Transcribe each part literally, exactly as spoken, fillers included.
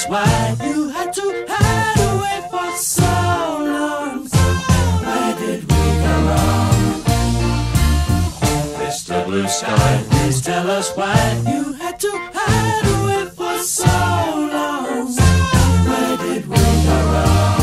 us why you had to hide away for so long. Where did we go wrong? Mister Blue Sky, please tell us why you had to hide away for so long. Where did we go wrong?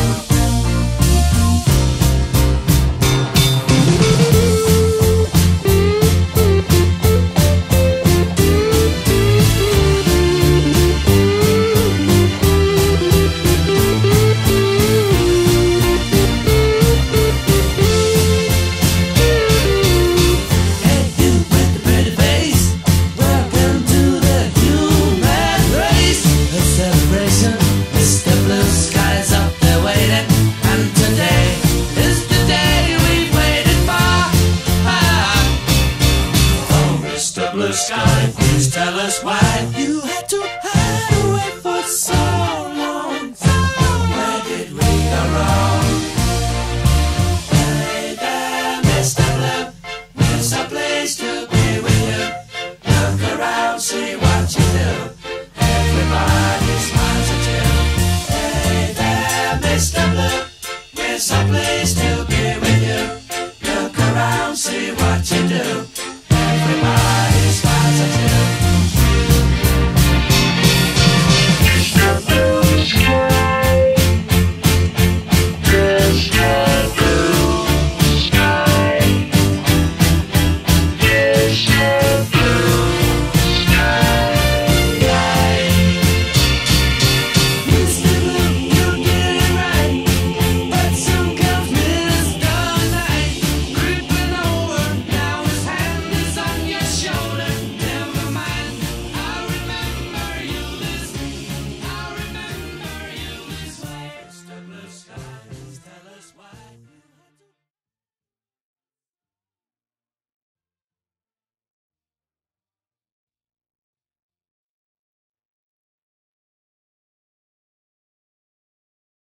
Blue Sky, please tell us why you had to